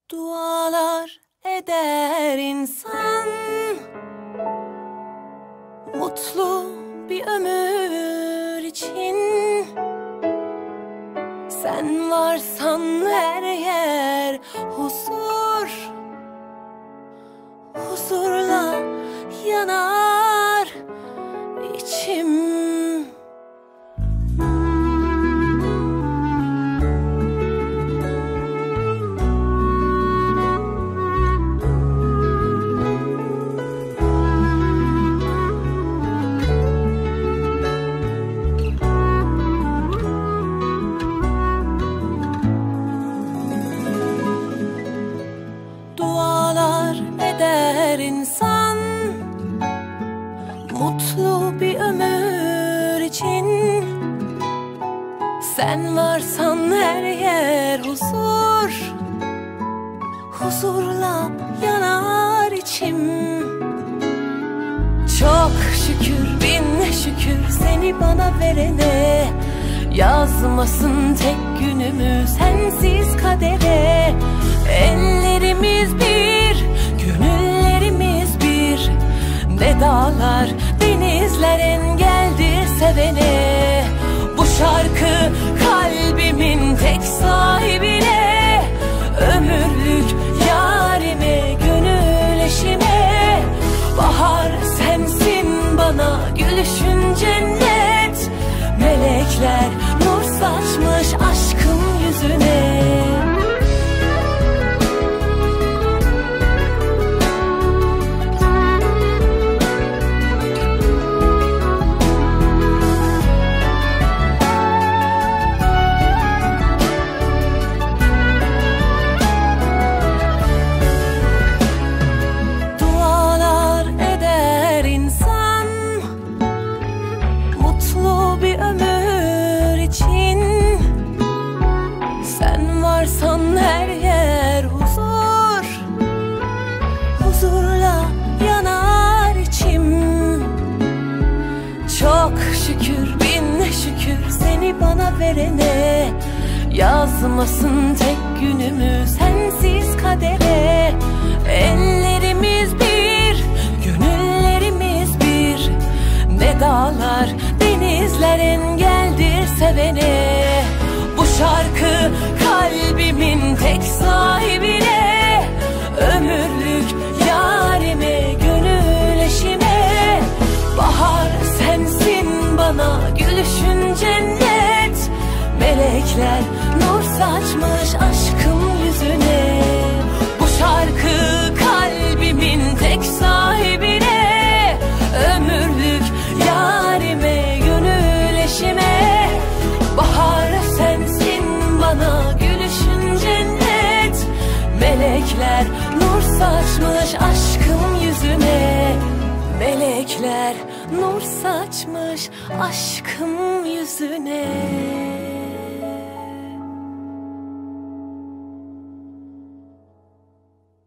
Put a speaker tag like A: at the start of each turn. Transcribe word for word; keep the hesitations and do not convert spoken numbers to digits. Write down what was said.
A: Dualar eder insan, mutlu bir ömür için. Sen varsan her yer huzur, huzurla yanar içim. Dualar eder insan, mutlu bir ömür için. Sen varsan her yer huzur, huzurla yanar içim. Çok şükür, bin şükür seni bana verene. Yazmasın tek günümü sensiz kadere. Ellerimiz bir, gönüllerimiz bir. Ne dağlar, denizler engeldir sevene. Bu şarkı kalbimin tek sahibine. Ömürlük yarime, gönül eşime. Bahar sensin bana, gülüşün cennet. Melekler nur saçmış aşkın yüzüne. Dualar eder insan, mutlu bir ömür için. Sen varsan her yer huzur, huzurla yanar içim. Çok şükür, bin şükür seni bana verene. Yazmasın tek günümü sensiz kadere. Ellerimiz bir, gönüllerimiz bir. Ne dağlar, denizler engeldir sevene. Bu şarkı kalbimin tek sahibine. Ömürlük yarime, gönül eşime. Bahar sensin bana, gülüşün cennet. Melekler nur saçmış aşkım yüzüne. Bu şarkı kalbimin tek sahibine. Ömürlük yarime, gönül eşime. Bahar sensin bana, gülüşün cennet. Melekler nur saçmış aşkım yüzüne. Melekler nur saçmış aşkım yüzüne.